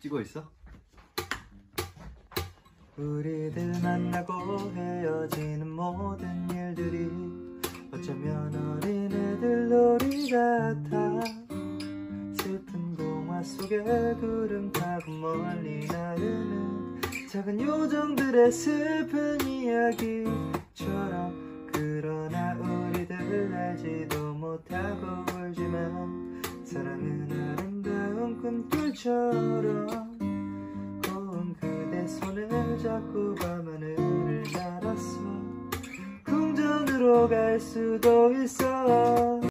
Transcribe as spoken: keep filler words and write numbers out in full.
찍고 있어? 우리들 만나고 헤어지는 모든 일들이 어쩌면 어린애들 놀이 같아. 슬픈 동화 속에 구름 타고 멀리 나르는 작은 요정들의 슬픈 이야기처럼. 그러나 우리들 알지도 못하고 울지만 사랑은 아름다운 꿈결처럼. 고운 그대 손을 잡고 밤하늘을 날았어. 궁전으로 갈 수도 있어.